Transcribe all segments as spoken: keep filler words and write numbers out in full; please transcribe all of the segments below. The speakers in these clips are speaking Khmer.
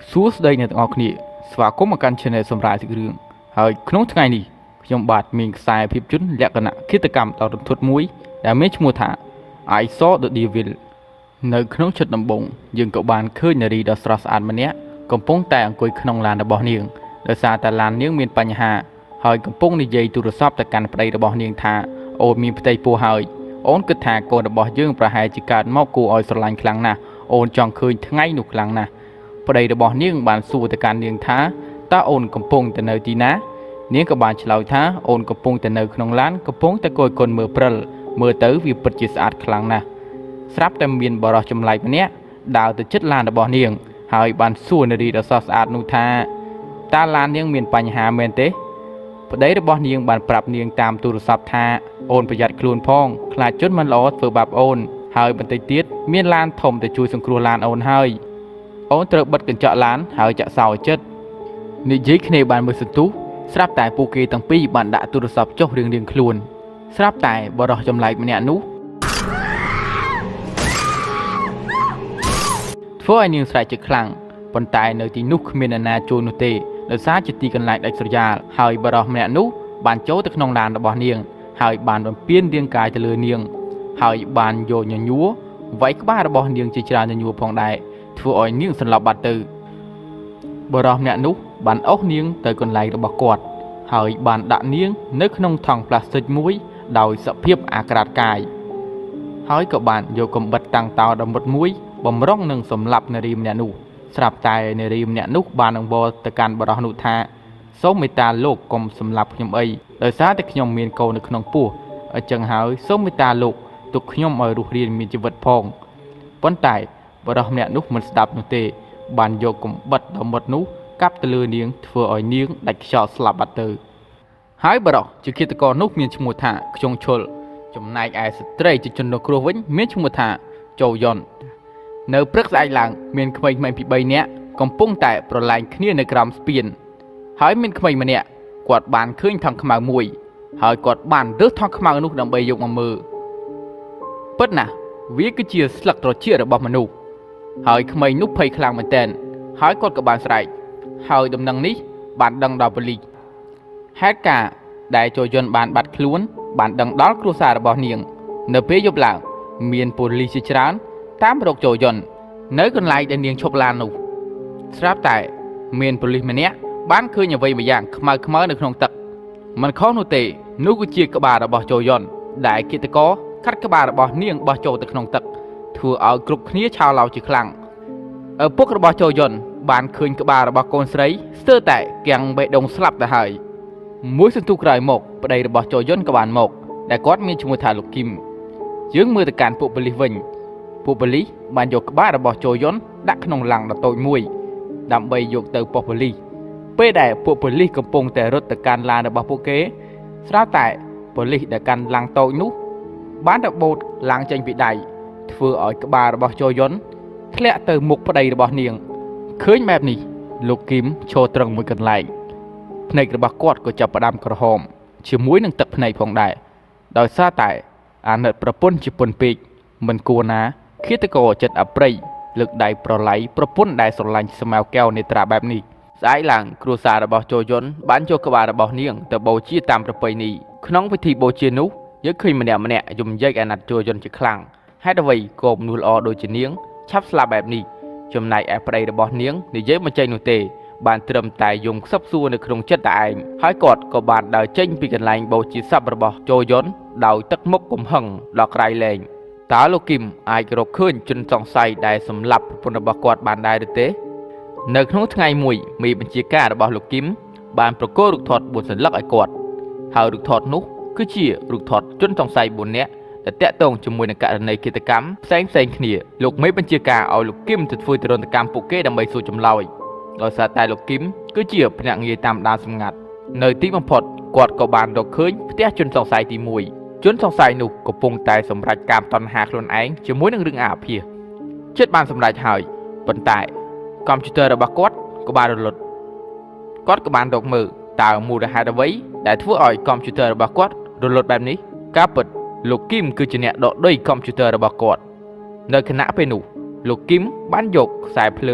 សួស្តីអ្នកទាំងអស់គ្នាស្វាគមន៍មកកាន់ Channel សម្រាប់សេចក្ដីរឿងហើយក្នុងថ្ងៃនេះខ្ញុំបាទមានខ្សែភាពយន្តលក្ខណៈឃាតកម្មដ៏រន្ធត់មួយដែលមានឈ្មោះថា I Saw the Devil នៅក្នុងចិត្តដំបងយើងក៏បានឃើញនារីដ៏ស្រស់ស្អាតម្នាក់កំពុងតែអង្គុយក្នុងឡានរបស់នាងដោយសារតែឡាននាងមានបញ្ហាហើយកំពុងនិយាយទូរស័ព្ទទៅកាន់ប្តីរបស់នាងថាអូនមានផ្ទៃពោះហើយអូនគិតថាកូនរបស់យើងប្រហែលជាកើតមកគួរឲ្យស្រឡាញ់ខ្លាំងណាស់អូនចង់ឃើញថ្ងៃនោះខ្លាំងណាស់ប្តីរបស់នាងបានសួរទៅកាន់នាងថាតើអូនកំពុងទៅនៅទីណានាងក៏បានឆ្លើយថាអូនកំពុងទៅនៅក្នុងឡានកំពុងតែគយគន់មើលព្រិលមើលទៅវាពិតជាស្អាតខ្លាំងណាស់ស្រាប់តែមានបរិសចម្លែកម្នាក់ដើរទៅជិតឡានរបស់នាងហើយបានសួរនារីដ៏ស្រស់ស្អាតនោះថាតើឡាននាងមានបញ្ហាមែនទេប្តីរបស់នាងបានប្រាប់នាងតាមទូរស័ព្ទថាអូនប្រយ័ត្នខ្លួនផងខ្លាចជនមិនល្អធ្វើបាបអូនហើយបន្តិចទៀតមានឡានធំទៅជួយសង្គ្រោះឡានអូនហើយអូនត្រូវបិទកញ្ចក់ឡានហើយចាក់សោចិត្តនិយាយគ្នាបានមើលសន្ទុះស្រាប់តែពួកគេទាំងពីរបានដាក់ទូរស័ព្ទចុះរៀងៗខ្លួនស្រាប់តែបរិសចម្លែកម្នាក់នោះធ្វើឲ្យនាងស្រែកជាខ្លាំងប៉ុន្តែនៅទីនោះគ្មានអ្នកណាចូលនោះទេដោយសារជាទីកន្លែងដាច់ស្រយាលហើយបរិសម្នាក់នោះបានចូលទៅក្នុងឡានរបស់នាងហើយបានបំពេញរាងកាយទៅលើនាងហើយបានយកញញួរវាយក្បាលរបស់នាងជាច្រើនញញួរផងដែរធ្វើឲ្យនាងសន្លប់បាត់ទៅបរិសម្នាក់នោះបានអុសនាងទៅកន្លែងរបស់គាត់ហើយបានដាក់នាងនៅក្នុងថង់ប្លាស្ទិកមួយដោយសភាពអាក្រាតកាយហើយក៏បានយកកំបិតតាំងតោដ៏មុតមួយបំរុងនឹងសម្លាប់នារីម្នាក់នោះស្រាប់តែនារីម្នាក់នោះបានអង្វរទៅកាន់បរិសនោះថាសូមមេត្តាលោកកុំសម្លាប់ខ្ញុំអីដោយសារតែខ្ញុំមានកូននៅក្នុងពោះអញ្ចឹងហើយសូមមេត្តាលោកទុកខ្ញុំឲ្យរស់រានមានជីវិតផងប៉ុន្តែបរិសម្នាក់នោះមិនស្ដាប់នោះទេបានយកកំបិតដ៏មុតនោះកាប់ទៅលើនាងធ្វើឲ្យនាងដាច់ខ្យល់ស្លាប់បាត់ទៅហើយបរិសជាឃាតករនោះមានឈ្មោះថាខ្យងឈុលចំណែកឯស្ត្រីជាជនរងគ្រោះវិញមានឈ្មោះថាជូយ៉ុននៅព្រឹកស្អែកឡើងមានក្មេងៗពីបីនាក់កំពុងតែប្រឡែងគ្នានៅក្រោមស្ពានហើយមានក្មេងម្នាក់គាត់បានឃើញថង់ខ្មៅមួយហើយគាត់បានរើសថង់ខ្មៅនោះដើម្បីយកមកមើលពិតណាស់វាគឺជាស្លឹកត្រចៀករបស់មនុស្សហើយក្មេងនោះភ័យខ្លាំងមែនទែនហើយគាត់ក៏បានស្រែកហើយដំណឹងនេះបានដឹងដល់ប៉ូលីសហេតុការណ៍ដែលជូយ៉ុនបានបាត់ខ្លួនបានដឹងដល់គ្រួសាររបស់នាងនៅពេលយប់ឡើងមានប៉ូលីសជាច្រើនតាមរកជូយ៉ុននៅកន្លែងដែលនាងឈប់ឡាននោះស្រាប់តែមានប៉ូលីសម្នាក់បានឃើញអ្វីមួយយ៉ាងខ្មៅខ្មៅនៅក្នុងទឹកមិនខុសនោះទេនោះគឺជាក្បាលរបស់ជូយ៉ុនដែលឃាតករកាត់ក្បាលរបស់នាងបោះចូលទៅក្នុងទឹកធ្វើឲ្យគ្រប់គ្នាឆោឡោជាខ្លាំងឪពុករបស់ជូយ៉ុនបានឃើញក្បាលរបស់កូនស្រីស្ទើរតែគាំងបេះដូងស្លាប់ទៅហើយមួយសន្ទុះក្រោយមកប្តីរបស់ជូយ៉ុនក៏បានមកដែលគាត់មានឈ្មោះថាលោកគឹមយើងមើលទៅកាន់ពួកប៉ូលីសវិញពួកប៉ូលីសបានយកក្បាលរបស់ជូយ៉ុនដាក់ក្នុងឡាំងដ៏តូចមួយដើម្បីយកទៅប៉ុស្តិ៍ប៉ូលីសពេលដែលពួកប៉ូលីសកំពុងតែរត់ទៅកាន់ឡានរបស់ពួកគេស្រាប់តែប៉ូលីសដែលកាន់ឡាំងតូចនោះបានរបូតឡាំងចេញពីដៃធ្វើឲ្យក្បាលរបស់ជូយ៉ុនធ្លាក់ទៅមុខប្តីរបស់នាងឃើញបែបនេះលោកគឹមឈរត្រង់មួយកន្លែងភ្នែករបស់គាត់ក៏ចាប់ផ្ដើមក្រហមជាមួយនឹងទឹកភ្នែកផងដែរដោយសារតែអាណិតប្រពន្ធជាពន្ធពេកមិនគួរណាឃាតករចិត្តអប្រិយលើកដៃប្រឡ័យប្រពន្ធដែលស្រឡាញ់ស្មៅកែវនេត្រាបែបនេះស្អែកឡើងគ្រួសាររបស់ជូយ៉ុនបានយកក្បាលរបស់នាងទៅបូជាតាមប្រពៃណីក្នុងពិធីបូជានោះយើងឃើញម្នាក់ម្នាក់យំយែកអាណិតជូយ៉ុនជាខ្លាំងហេតុអ្វីក៏មនុស្សល្អដូចជានាងឆាប់ស្លាប់បែបនេះចំណែកឯប្តីរបស់នាងនិយាយមិនចេញនោះទេបានត្រឹមតែយំខ្សឹបសួរនៅក្នុងចិត្តតែឯងហើយគាត់ក៏បានដើរចេញពីកន្លែងបូជាសពរបស់ជូយ៉ុនដោយទឹកមុខកំហឹងដល់ក្រៃលែងតើលោកគឹមអាចរកឃើញជនសង្ស័យដែលសម្លាប់ប្រពន្ធរបស់គាត់បានដែរឬទេនៅក្នុងថ្ងៃមួយមេបញ្ជាការរបស់លោកគឹមបានប្រគល់រូបថតបួនសន្លឹកឲ្យគាត់ហើយរូបថតនោះគឺជារូបថតជនសង្ស័យបួននាក់ដែលតាក់ទងជាមួយនឹងករណីឃាតកម្មផ្សេងផ្សេងគ្នាលោកមេបញ្ជាការឲ្យលោកគឹមទៅធ្វើទរណកម្មពួកគេដើម្បីសួរចម្លើយដោយសារតែលោកគឹមគឺជាភ្នាក់ងារតាមដានសម្ងាត់នៅទីបំផុតគាត់ក៏បានរកឃើញផ្ទះជនសង្ស័យទីមួយជនសង្ស័យនោះកំពុងតែសម្រេចការតណ្ហាខ្លួនឯងជាមួយនឹងរឿងអាភាសចិត្តបានសម្រេចហើយប៉ុន្តែកុំព្យូទ័ររបស់គាត់ក៏បានរលត់គាត់ក៏បានរកមើលតើមូលហេតុអ្វីដែលធ្វើឲ្យកុំព្យូទ័ររបស់គាត់រលត់បែបនេះការពិតលោកគឹមគឺជាអ្នកដកដុយកុំព្យូទ័ររបស់គាត់នៅខណៈពេលនោះលោកគឹមបានយកខ្សែភ្លើង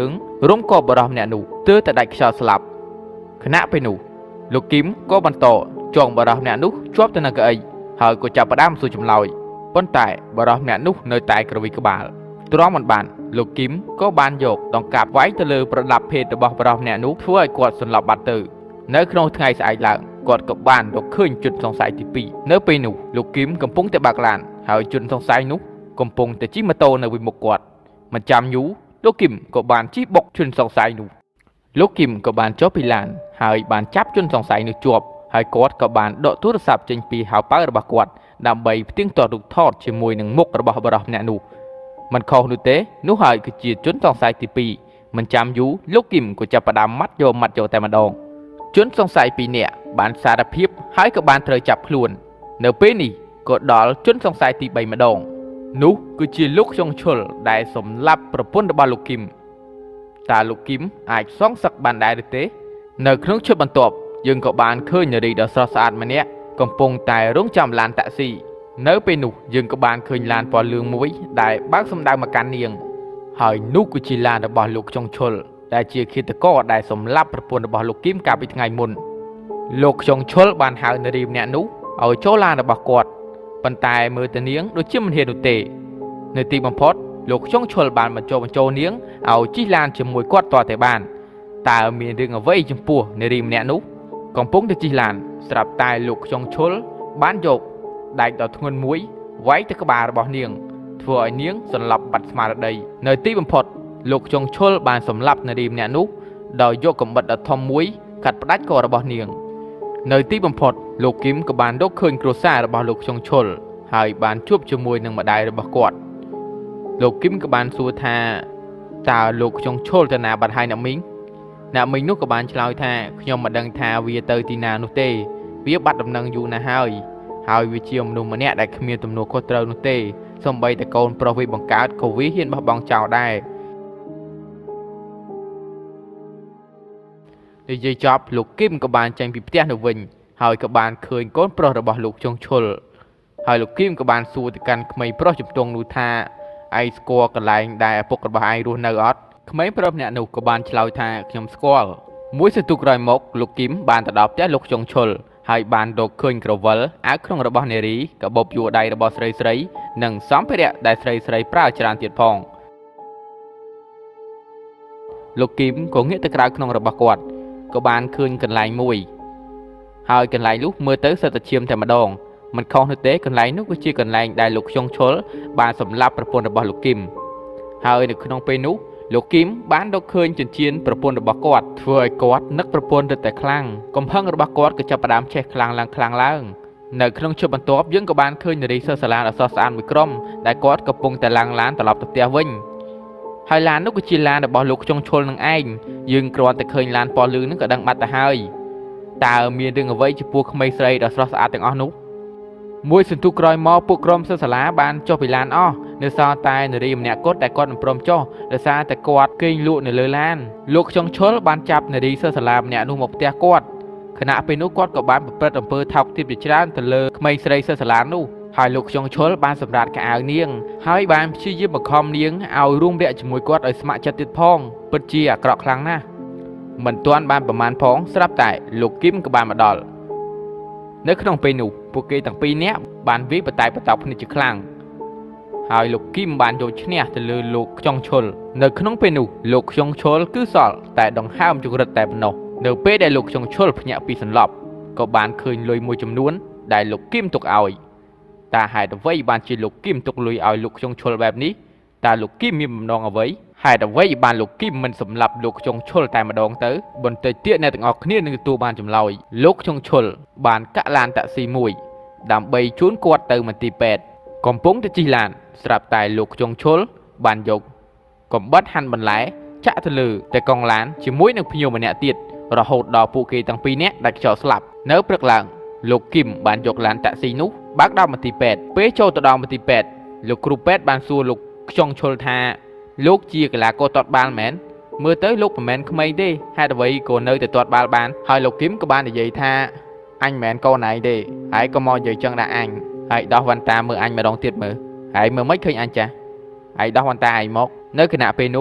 ร่วมกบรอมเนี่ยนูเตือแต่ได้ชาวสลับขณะไปนูลูกกิมก็บรรโตจงบรอมเนี่ยนูชอบตัวนักเอ๋ยหายก็จับประดามสู่จำลอยป้นแต่บรอมเนี่ยนูในตายกระวิกบาลตัวร้องมันบานลูกกิมก็บานโยกต้องกลับไว้ตะลือประดับเพศบรอมเนี่ยนูช่วยกดสลับบัตรตือเนื้อขนมไทยสายหลังกดกับบ้านดอกขึ้นจุดสงสัยที่ปีเนื้อไปนูลูกกิมกำปุงแต่บากลานหายจุดสงสัยนุกำปุงแต่จิมาโตในวิมกวดมันจำยูลูกกิมกับบานจีบกจุดสงสัยนูลูกกิมกับบานจอบพิลานหายบานจับจุดสงสัยนูจวบหายกดกับบานโดดโทรศัพท์จึงปีหาป้าระบากวดดำใบติ้งต่อถูกทอดเชื่อมวยหนึ่งมุกระบาบรอมเนี่ยนูมันคอนูเต้นูหายคือจีจุดสงสัยที่ปีมันจำยูลูกกิมก็จะประดามมัดโยมัดโยแต่มาดองจุดสงสัยปีเนี่ยบานสารพิบหายกับบานเธอจับพลวนเนื้อเป้นี่ก็ดอลจุดสงสัยที่ใบมาดองนูคือจีลูกชงชลได้สมรับประพุ่นระบาลูกกิมตาลูกกิมอาจซ่องสักบานได้หรือเต้เนื้อเครื่องชุดบรรทบยังกับบานเคยเนรีดอสสะอาดมาเนี้ยกำปงตายรุ่งจำลานตะซีเนื้อไปนูยังกับบานเคยลานปอลืองมุ้ยได้บ้างสมดาวมาการเนียงหายนูคือจีลานระบาลูกชงชลได้เจียคิดตะก้อได้สมรับประพุ่นระบาลูกกิมกาไปทั้งไงมุนลูกชงชลบานหายเนรีเนี่ยนูเอาโจลานระบากอดปันตายมือตะเนียงโดยจิ้มมันเฮดุเตในตีบัมพอดลูกช่องชลบานมาโจมันโจเนียงเอาจีลานจมวยกอดต่อแต่บ้านตามีเรื่องเอาไว้จมปัวในริมเนนุกองปุ้งแต่จีลานสลับตายลูกช่องชลบ้านโยกได้ต่อทงนมวยไว้ตะกบาระบอเนียงทัวเนียงสลับบัดมาระใดในตีบัมพอดลูกช่องชลบานสำลับในริมเนนุดอยโยกกับบัดทอมมวยขัดประดัดกอระบอเนียงในที่บัมพอดลูกกิมกับบานดกเคยกรัวซาระบาลูกชงชลหายบานชุบจมวยหนึ่งมาได้ระบากอดลูกกิมกับบานสูธาตาลูกชงชลจะนาบัดไฮนามิงนามิงนุกกับบานชลาวธาขยมมาดังธาวีเตอร์ตีนานุเตวิบัดดำนังอยู่นาหายหายวิเชียมนุมาเนะได้ขมีตำนวโคตรนุเตสมใบตะโกนโปรวิบังการโควิเฮียนบะบองเจ้าได้ในใจจับลูกกิมกับบานจังปีเตี้ยหนุ่มหายกับบานเคยก้นโปรระบาลูกชงชลหายลูกกิมกับบานสู้ติกันขมายโปรจุดตรงนูธาไอสกอร์กันไลน์ได้ปกกระบายรูนเนอร์ขมายโปรเนี่ยหนุกับบานชลาวธาขยมสกอร์มวยสตุกรอยมกลูกกิมบานตะดอบเตี้ยลูกชงชลหายบานโดเคยกระวลอาครองระบาเนรีกับบอยู่ได้ระบาสไลสไลหนึ่งสามเพเดียได้สไลสไลปราจารย์เตียดพองลูกกิมก็เงี้ยตะกร้าขนองระบากอดก็บานคืนกันไหลมวยหายกันไหลลุกเมื่อเต๋อสตเชียมแต่มาดองมันคล้องthực tếกันไหลนุกก็ชื่อกันไหลได้ลูกชงชลบานสำลับประปนระบาลูกกิมหายนึกขนมไปนุลูกกิมบ้านดอกเคยจนเชียนประปนระบากอดช่วยกอดนักประปนแต่คลั่งกำพังระบากอดก็จะประดามเช็คคลั่งลังคลั่งล่างในขนมชบบรรทบยังกับบานเคยในรีเซอร์สลานอสอสานวิกรมได้กอดกระปงแต่ลังล้านตลอดตัวเตียวิ่งไฮลานนุกจิลานแต่บอลลูกชงชลนังไอ้ยืนกรอนแต่เคยลานปอลือนึกก็ดังบัดแต่ไฮตาเมียดึงเอาไว้จะพวกไม่ใส่ดอสสะอาดแต่งอ้อนุมวยสุนทุกรอยมอพวกกรมเสื้อสลาบานโจไปลานอ้อเนื้อซอตายเนื้อริมเนี่ยกดแต่กดมันพรมโจเนื้อซาแต่กอดเกยลุเนื้อเลลานลูกชงชลบานจับเนื้อดีเสื้อสลาเนี่ยนุ่มหมกเตียกอดขณะไปนุกอดกับบานเปิดอำเภอทับทิพย์ดิชรานแต่เลอไม่ใส่เสื้อสลานู่หายลูกชงชลบานสำราญกะเอาเนียงหายบานชื่อยืมบักคอมเนียงเอารุ่งเดะจมวยกอดไอสมัครจัดติดพองเปิดเจียกรอกครั้งนะเหมือนตัวบานประมาณพองสลับแต่ลูกกิมกับบานมาดอลเนื้อขนมไปหนูพวกเกย์ต่างปีเนี้ยบานวิปไตยประตับในจุดครั้งหายลูกกิมบานโยชเนี่ยจะลือลูกชงชลเนื้อขนมไปหนูลูกชงชลคือสอดแต่ดองห้ามจุกระแต่บนนเนื้อเป้ได้ลูกชงชลพญาปีสันหลบก็บานเคยลอยมวยจำนวนได้ลูกกิมตกเอาตาหายแต่ไว้บานจีลูกกิมตกลุยเอาลูกชงชลแบบนี้ตาลูกกิมมีมันนองเอาไว้หายแต่ไว้บานลูกกิมมันสำหรับลูกชงชลแต่มาดองเต๋อบนเตยเตี้ยในต่างออกเนี่ยหนึ่งตัวบานจำลอยลูกชงชลบานกะลานตะซีมวยดำใบชุนกวดเตอมันตีเป็ดกอมปุ้งตะจีลานสลับตายลูกชงชลบานยกกอมบัดหันบันไหลจะทะลือแต่กองล้านจะมุ้ยหนึ่งพิโยมันเนี่ยติดเราหดดอกปูกีตั้งปีเนี้ยได้เจาะสลับเนื้อเปลือกหลังลูกกิมบานยกลานตะซีนุบักดาวมันตีเป็ดเป๊ะโจตะดาวมันตีเป็ดลูกครูเป็ดบานซัวลูกชงชลทาลูกจีกลาโกตอดบานแมนเมื่อเตยลูกแมนขมายดิให้ตัวไว้โกเนยแต่ตอดบานบานหายลูกกิมกับบานใหญ่ทาอันแมนโกไหนดิหายก็มอใหญ่จังได้อันหายดอกวันตามืออันมาดองติดมือหายมือไม่เคยอันจ้ะหายดอกวันตาหายมกเนื้อขณะเปนุ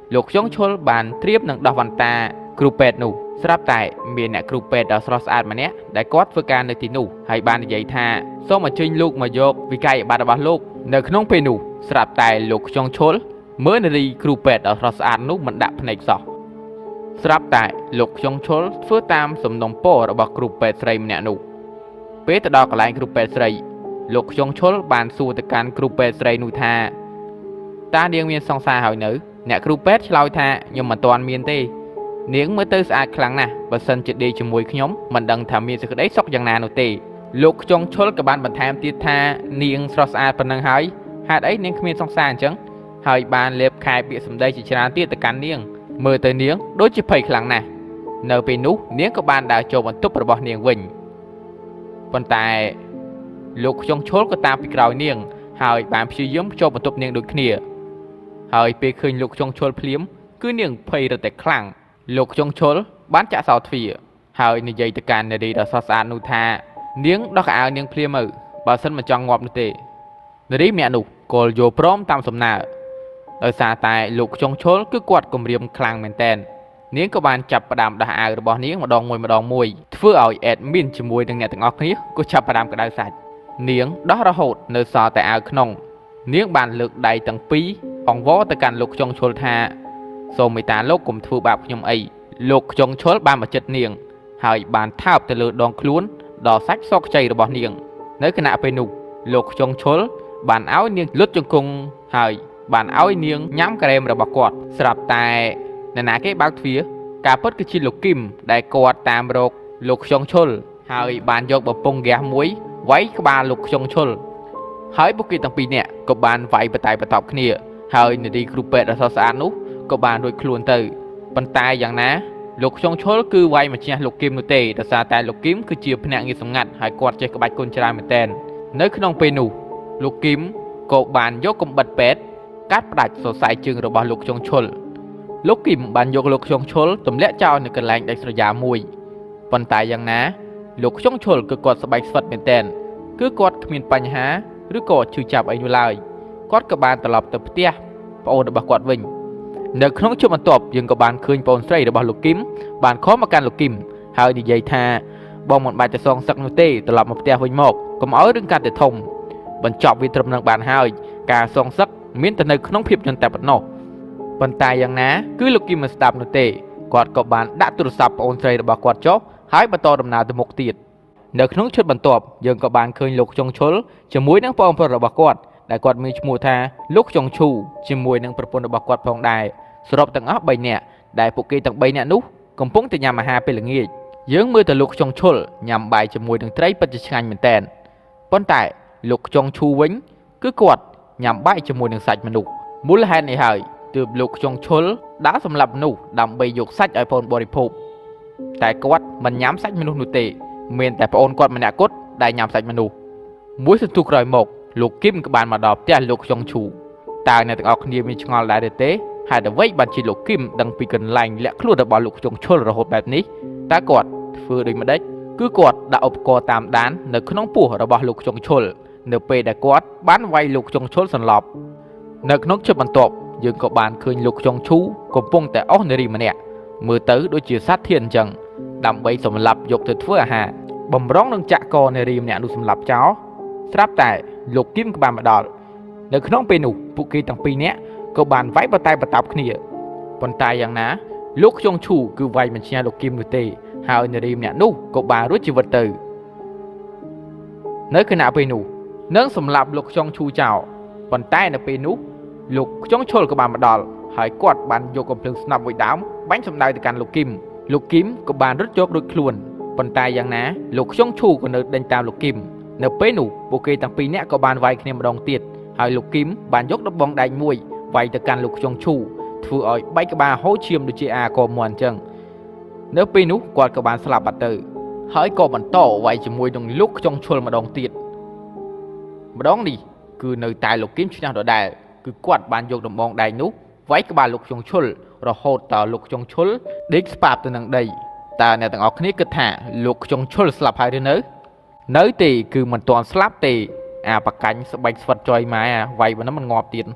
លោកខ្យងឈុលបានត្រៀមនឹងដោះវ៉ាន់តាគ្រូពេទ្យនោះស្រាប់តែមានអ្នកគ្រូពេទ្យដ៏ស្រស់ស្អាតម្នាក់ដែលគាត់ធ្វើការនៅទីនោះហើយបាននិយាយថាសូមអញ្ជើញលោកមកយកវិក័យប័ត្ររបស់លោកនៅក្នុងពេលនោះស្រាប់តែលោកខ្យងឈុលមើលនារីគ្រូពេទ្យដ៏ស្រស់ស្អាតនោះមិនដាក់ភ្នែកសោះស្រាប់តែលោកខ្យងឈុលធ្វើតាមសំណុំពររបស់គ្រូពេទ្យស្រីម្នាក់នោះពេលទៅដល់កន្លែងគ្រូពេទ្យស្រីលោកខ្យងឈុលបានសួរទៅកាន់គ្រូពេទ្យស្រីនោះថាតើនាងមានសង្សារហើយនៅអ្នកគ្រូពេទ្យឆ្លើយថាខ្ញុំមិនទាន់មានទេនាងមើលទៅស្អាតខ្លាំងណាស់បើសិនជាដេកជាមួយខ្ញុំមិនដឹងថាមានសេចក្តីសុខយ៉ាងណានោះទេលោកខ្យងឈុលក៏បានបន្ថែមទៀតថានាងស្រស់ស្អាតប៉ុណ្ណឹងហើយហេតុអីនាងគ្មានសង្សារអញ្ចឹងហើយបានលេបខែពាក្យសម្ដីជាច្រើនទៀតទៅកាន់នាងមើលទៅនាងដូចជាភ័យខ្លាំងណាស់នៅពេលនោះនាងក៏បានដើរចូលបន្ទប់របស់នាងវិញប៉ុន្តែលោកខ្យងឈុលក៏តាមពីក្រោយនាងហើយបានព្យាយាមចូលបន្ទប់នាងដូចគ្នាហើយពេលឃើញលោកខ្យងឈុលភ្លាមគឺនាងភ័យរឹតតែខ្លាំងលោកខ្យងឈុលបានចាក់សោទ្វារហើយនិយាយទៅកាន់នារីដ៏ស្រស់ស្អាតនោះថានាងដោះកៅអៅនាងភ្លាមទៅបើសិនមិនចង់ងាប់នោះទេនារីម្នាក់នោះក៏យល់ព្រមតាមសំណើដោយសារតែលោកខ្យងឈុលគឺគាត់គំរាមខ្លាំងមែនតែននាងក៏បានចាប់ផ្ដើមដោះអាវរបស់នាងម្ដងមួយម្ដងមួយធ្វើឲ្យអេដមីនជាមួយនឹងអ្នកទាំងអស់គ្នាក៏ចាប់ផ្ដើមក្តៅសាច់នាងដោះរហូតនៅសល់តែអាវក្នុងនាងបានលើកដៃទាំងពីរអង្វរទៅកាន់លោកខ្យងឈុលថាសូមមេត្តាលោកកុំធ្វើបាបខ្ញុំអីលោកខ្យងឈុលបានមកចិត្តនាងហើយបានថើបទៅលើដងខ្លួនដល់សាច់សក់ខ្ចីរបស់នាងនៅខណៈពេលនោះលោកខ្យងឈុលបានឲ្យនាងលុតជង្គង់ហើយបានឲ្យនាងញ៉ាំការ៉េមរបស់គាត់ស្រាប់តែនរណាគេបើកទ្វារការពិតគឺជាលោកគឹមដែលគាត់តាមរកលោកខ្យងឈុលហើយបានយកបំពង់ហ្គាសមួយវាយក្បាលលោកខ្យងឈុលហើយពួកគេទាំងពីរនាក់ក៏បានវាយបតែបតប់គ្នាហើយនារីគ្រូពេទ្យដ៏ស្រស់ស្អាតនោះក៏បានរួចខ្លួនទៅប៉ុន្តែយ៉ាងណាលោកខ្យងឈុលគឺវាយមកជះលោកគឹមនោះទេដោយសារតែលោកគឹមគឺជាភ្នាក់ងារសម្ងាត់ហើយគាត់ចេះក្បាច់គុណច្រើនមែនទែននៅក្នុងពេលនោះលោកគឹមក៏បានយកកំបិតពេទ្យកាត់ផ្ដាច់សរសៃជើងរបស់លោកខ្យងឈុលលោកគឹមបានយកលោកខ្យងឈុលទម្លាក់ចោលនៅកន្លែងដាច់ស្រយាលមួយប៉ុន្តែយ៉ាងណាលោកខ្យងឈុលគឺគាត់ស្បែកស្វិតមែនទែនគឺគាត់គ្មានបញ្ហាឬក៏ឈឺចាប់អីនោះឡើយគាត់ក៏បានត្រឡប់ទៅផ្ទះប្អូនរបស់គាត់វិញនៅក្នុងជួបបន្ទាប់យើងក៏បានឃើញប្អូនស្រីរបស់លោកគឹមបានខំមកកាន់លោកគឹមហើយនិយាយថាបងមិនបាច់ទៅសងសឹកនោះទេត្រឡប់មកផ្ទះវិញមកកុំឲ្យរឿងកាន់តែធំបញ្ចប់វាត្រឹមនឹងបានហើយការសងសឹកមានតែនៅក្នុងភាពយន្តតែប៉ុណ្ណោះប៉ុន្តែយ៉ាងណាគឺលោកគឹមមិនស្ដាប់នោះទេគាត់ក៏បានដាក់ទូរស័ព្ទប្អូនស្រីរបស់គាត់ចុះហើយបន្តដំណើរទៅមុខទៀតនៅក្នុងឈុតបន្ទាប់យើងក៏បានឃើញលោកខ្យងឈុលជាមួយនឹងបងប្រុសរបស់គាត់ដែលគាត់មានឈ្មោះថាលោកខ្យងឈូជាមួយនឹងប្រពន្ធរបស់គាត់ផងដែរសរុបទាំងអស់បីនាក់ដែលពួកគេទាំងបីនាក់នោះកំពុងតែញ៉ាំអាហារពេលល្ងាចយើងមើលទៅលោកខ្យងឈុលញ៉ាំបាយជាមួយនឹងត្រីពិតជាឆ្ងាញ់មែនតើប៉ុន្តែលោកខ្យងឈូវិញគឺគាត់ញ៉ាំបាយជាមួយនឹងសាច់មនុស្សមូលហេតុនេះហើយទើបលោកខ្យងឈុលដើរសម្លាប់មនុស្សដើម្បីយកសាច់ឲ្យប្អូនបរិភោគតែគាត់មិនញ៉ាំសាច់មនុស្សនោះទេមានតែប្អូនគាត់ម្នាក់គត់ដែលញ៉ាំសាច់មនុស្សមួយសន្ទុះក្រោយមកលោកគឹមក៏បានមកដល់ផ្ទះលោកខ្យងឈូតើអ្នកទាំងអស់គ្នាមានឆ្ងល់ដែរទេហេតុអ្វីបានជាលោកគឹមដឹងពីកន្លែងលាក់ខ្លួនរបស់លោកខ្យងឈុលរហូតបែបនេះតើគាត់ធ្វើដូចម្ដេចគឺគាត់ដាក់ឧបករណ៍តាមដាននៅក្នុងពោះរបស់លោកខ្យងឈុលនៅពេលដែលគាត់បានវាយលោកខ្យងឈុលសន្លប់នៅក្នុងជិតបន្ទាប់យើងក៏បានឃើញលោកខ្យងឈូកំពុងតែអស់នារីម្នាក់មើលទៅដូចជាសត្វធានអញ្ចឹងដើម្បីសម្លាប់យកទៅធ្វើអាហារបំរុងនឹងចាក់កនារីម្នាក់នោះសម្លាប់ចោលស្រាប់តែលោកគឹមក៏បានមកដល់នៅក្នុងពេលនោះពួកគេទាំងពីរនាក់ក៏បានវាយបតែបតប់គ្នាប៉ុន្តែយ៉ាងណាលោកខ្យងឈូគឺវាយមិនឈ្នះលោកគឹមនោះទេហើយនារីម្នាក់នោះក៏បានរួចជីវិតទៅនៅខណៈពេលនោះនឹងសម្លាប់លោកខ្យងឈូចោលប៉ុន្តែនៅពេលនោះលោកខ្យងឈុលក៏បានមកដល់ហើយគាត់បានយកកំភ្លើងស្នប់មួយដើមបាញ់សម្ដៅទៅកាន់លោកគឹមលោកគឹមក៏បានរត់យករួចខ្លួនប៉ុន្តែយ៉ាងណាលោកខ្យងឈូក៏នៅដេញតាមលោកគឹមនៅពេលនោះពួកគេទាំងពីរនាក់ក៏បានវាយគ្នាម្ដងទៀតហើយលោកគឹមបានយកដបងដែកមួយវាយទៅកាន់លោកខ្យងឈូធ្វើឲ្យបែកក្បាលហូរឈាមដូចជាអាកមន់អញ្ចឹងនៅពេលនោះគាត់ក៏បានស្លាប់បាត់ទៅហើយក៏បន្តវាយជាមួយនឹងលោកខ្យងឈុលម្ដងទៀតម្ដងនេះគឺនៅតែលោកគឹមឈ្នះដដែលគឺគាត់បានយកដបងដែកនោះវាយក្បាលលោកខ្យងឈុលរហូតដល់លោកខ្យងឈុលដេកស្ប៉ាបទៅនឹងដីតើអ្នកទាំងអស់គ្នាគិតថាលោកខ្យងឈុលស្លាប់ហើយឬនៅនៅទេគឺមិនទាន់ស្លាប់ទេអាបកាញ់ស្បែកស្វិតចុយម៉ែអាវាយប៉ុណ្ណឹងមិនងាប់ទៀត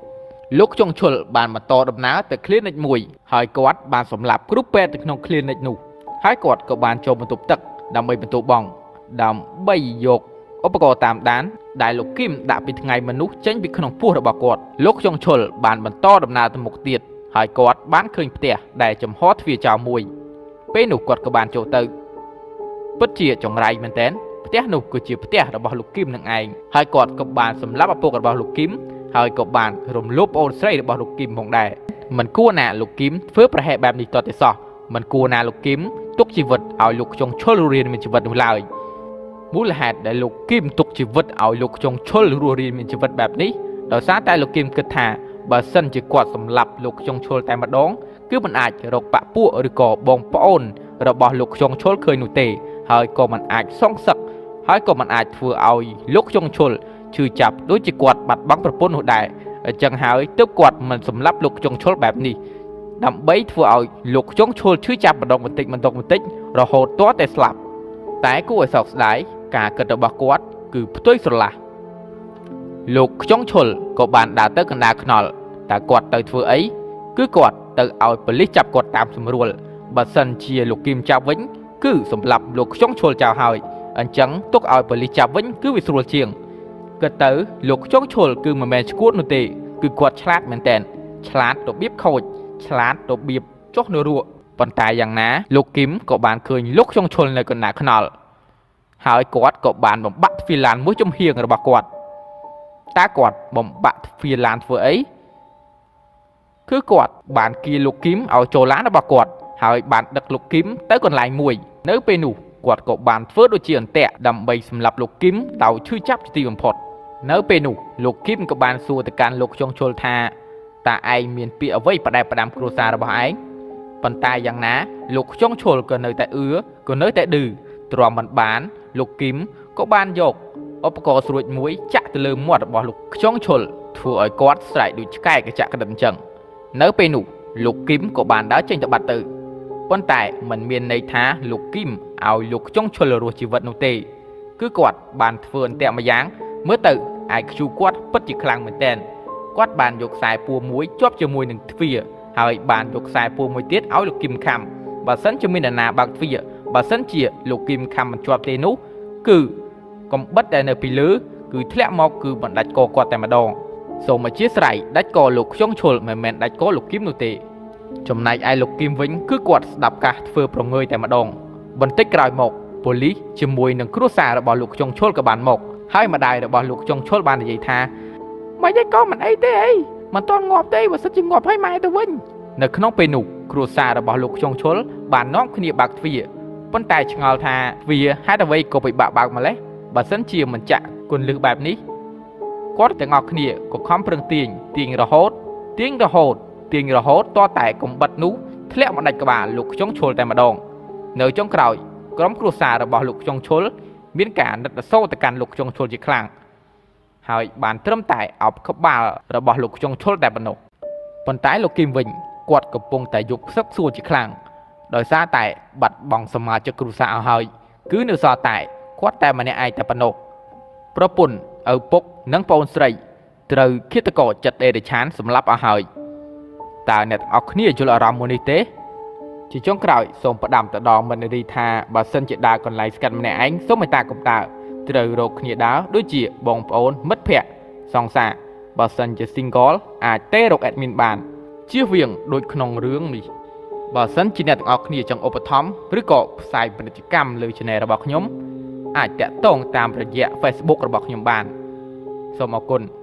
លោកចុងឈុលបានបន្តដំណើរទៅ clinic មួយហើយគាត់បានសម្លាប់គ្រូពេទ្យនៅក្នុង clinic នោះហើយគាត់ក៏បានចូលបន្ទប់ទឹកដើម្បីបន្ទោបង់ដើម្បីយកឧបករណ៍តាមដានដែលលោកគឹមដាក់ពីថ្ងៃមនុស្សចេញពីក្នុងពោះរបស់គាត់លោកចុងឈុលបានបន្តដំណើរទៅមុខទៀតហើយគាត់បានឃើញផ្ទះដែលចំហទ្វារចោលមួយពេលនោះគាត់ក៏បានចូលទៅពិតជាចង្រៃមែនទែនផ្ទះនោះគឺជាផ្ទះរបស់លោកគឹមនឹងឯងហើយគាត់ក៏បានសម្លាប់ឪពុករបស់លោកគឹមហើយក៏បានរំលោភប្អូនស្រីរបស់លោកគឹមផងដែរមិនគួរណាលោកគឹមធ្វើប្រហែសបែបនេះតទៅសោះមិនគួរណាលោកគឹមទុកជីវិតឲ្យលោកចុងឈុលរស់រានមានជីវិតនោះឡើយមូលហេតុដែលលោកគឹមទុកជីវិតឲ្យលោកចុងឈុលរស់រានមានជីវិតបែបនេះដោយសារតែលោកគឹមគិតថាបើសិនជាគាត់សម្លាប់លោកចុងឈុលតែម្ដងគឺមិនអាចរកបាក់ពួកឬក៏បងប្អូនរបស់លោកចុងឈុលឃើញនោះទេហើយក៏មិនអាចសងសឹកហើយក៏មិនអាចធ្វើឲ្យលោកចុងឈុលឈឺចាប់ដូចជាគាត់បាត់បង់ប្រពន្ធនោះដែរអញ្ចឹងហើយទើបគាត់មិនសម្លាប់លោកចុងឈុលបែបនេះដើម្បីធ្វើឲ្យលោកចុងឈុលឈឺចាប់ម្ដងបន្តិចម្ដងបន្តិចរហូតទាល់តែស្លាប់តែគួរឲ្យសោកស្ដាយការគិតរបស់គាត់គឺផ្ទុយស្រឡះលោកចុងឈុលក៏បានដើរទៅកណ្ដាលខ្នល់តែគាត់ទៅធ្វើអីគឺគាត់ទៅឲ្យប៉ូលីសចាប់គាត់តាមស្រួលបើសិនជាលោកគឹមចាប់វិញគឺសម្លាប់លោកចុងឈុលចោលហើយអញ្ចឹងទុកឲ្យប៉ូលីសចាប់វិញគឺវាស្រួលជាងគិតទៅលោកចុងឈុលគឺមិនមែនឈួតនោះទេគឺគាត់ឆ្លាតមែនតើឆ្លាតរបៀបខូចឆ្លាតរបៀបចុះនរកប៉ុន្តែយ៉ាងណាលោកគឹមក៏បានឃើញលោកចុងឈុលនៅកណ្ដាលខ្នល់ហើយគាត់ក៏បានបំបាក់ទ្វារឡានមួយចំហៀងរបស់គាត់តើគាត់បំបាក់ទ្វារឡានធ្វើអីគឺគាត់បានគៀលោកគឹមឲ្យចូលឡានរបស់គាត់ហើយបានដឹកលោកគឹមទៅកន្លែងមួយនៅពេលនោះគាត់ក៏បានធ្វើដូចជាអន្ទាក់ដើម្បីសម្លាប់លោកគឹមដោយឈឺចាប់ជាទីបំផុតនៅពេលនោះលោកគឹមក៏បានសួរទៅកាន់លោកចុងឈុលថាតើឯងមានពាក្យអ្វីផ្ដែផ្ដាំគ្រួសាររបស់ឯងប៉ុន្តែយ៉ាងណាលោកចុងឈុលក៏នៅតែអឺក៏នៅតែឌឺទ្រាំមិនបានលោកគឹមក៏បានយកឧបករណ៍ស្រួចមួយចាក់ទៅលើមាត់របស់លោកចុងឈុលធ្វើឲ្យគាត់ស្រែកដូចឆ្កែកញ្ចាក់ក្តិតអញ្ចឹងនៅពេលនោះលោកគឹមក៏បានដើរចេញទៅបាត់ទៅប៉ុន្តែมันមានន័យថាលោកគឹមឲ្យលោកចុងឈុលរស់ជីវិតនោះទេគឺគាត់បានធ្វើអន្ទាក់មួយយ៉ាងមើលទៅអាចខ្ជូគាត់ពិតជាខ្លាំងមែនទែនគាត់បានយកខ្សែពួរមួយជាប់ជាមួយនឹងទ្វារហើយបានយកខ្សែពួរមួយទៀតឲ្យលោកគឹមខំបើសិនជាមាននរណាបើកទ្វារបើសិនជាលោកគឹមខំមិនជាប់ទេនោះគឺកំបិតដែលនៅពីលើគឺធ្លាក់មកគឺបណ្ដាច់កគាត់តែម្ដងសូមអធិស្ឋានដាច់កលោកចុងឈុលមិនមែនដាច់កលោកគឹមនោះទេចំណែកឯលោកគឹមវិញគឺគាត់ស្ដាប់ការធ្វើប្រងើយតែម្ដងបន្តិចក្រោយមកប៉ូលីសជាមួយនឹងគ្រួសាររបស់លោកចុងឈុលក៏បានមកហើយម្ដាយរបស់លោកចុងឈុលបាននិយាយថាមិនឯងក៏មិនអីទេអីមិនតន់ងាប់ទេបើសិនជាងាប់ហើយម៉ែទៅវិញនៅក្នុងពេលនោះគ្រួសាររបស់លោកចុងឈុលបាននាំគ្នាបើកទ្វារប៉ុន្តែឆ្ងល់ថាទ្វារហេតុអ្វីក៏ពិបាកបើកម្លេះបើសិនជាមិនចាក់គុណលឹះបែបនេះគាត់ទាំងអស់គ្នាក៏ខំប្រឹងទាញទាញរហូតទាញរហូតទាញរហូតតតែកំបិតនោះធ្លាក់មកដាច់ក្បាលលោកចុងឈុលតែម្ដងនៅចុងក្រោយក្រុមគ្រួសាររបស់លោកចុងឈុលមានការណិតសូរទៅកាន់លោកចុងឈុលជាខ្លាំងហើយបានត្រឹមតែអោបក្បាលរបស់លោកចុងឈុលតែប៉ុណ្ណោះប៉ុន្តែលោកគឹមវិញគាត់កំពុងតែយកផ្សឹកសួរជាខ្លាំងដោយសារតែបាត់បង់សមាជិកគ្រួសារអស់ហើយគឺនៅសល់តែគាត់តែម្នាក់ឯងតែប៉ុណ្ណោះប្រពន្ធឪពុកនិងប្អូនស្រីត្រូវឃាតករចិត្តអេរឆានសម្លាប់អស់ហើយតើអ្នកទាំងអស់គ្នាយល់អារម្មណ៍មួយនេះទេជាចុងក្រោយសូមផ្ដាំទៅដល់មិត្តនារីថាបើសិនជាដើរកន្លែងស្កាត់ម្នាក់ឯងសូមមេត្តាកុំដើរត្រូវរកគ្នាដើរដូចជាបងប្អូនមិត្តភ័ក្តិសង្សារបើសិនជា single អាចទេរក admin បានជៀសវាងដូចក្នុងរឿងនេះបើសិនជាអ្នកទាំងអស់គ្នាចង់ឧបត្ថម្ភឬក៏ផ្សាយពាណិជ្ជកម្មលើ channel របស់ខ្ញុំអាចតាក់ទងតាមរយៈ Facebook របស់ខ្ញុំបានសូមអរគុណ